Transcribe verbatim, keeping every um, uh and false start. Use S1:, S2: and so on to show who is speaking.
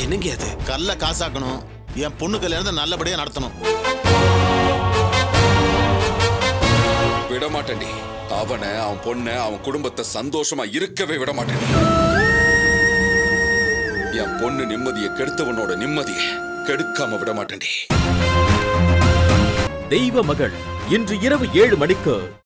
S1: என்னங்க அது?
S2: கல்ல காசாக்கணும், என் பொண்ணு கல்யாணத்தை நல்லபடியா நடத்தணும்.
S3: விட மாட்டேன்டி. அவனை, அவன் பொண்ணை, அவன் குடும்பத்தை சந்தோஷமா இருக்கவே விட மாட்டேன். என் பொண்ணு நிம்மதியை கெடுத்தவனோட நிம்மதியை கெடுக்காம விட மாட்டேன்டி.
S4: தெய்வ மகள் இன்று இரவு ஏழு மணிக்கு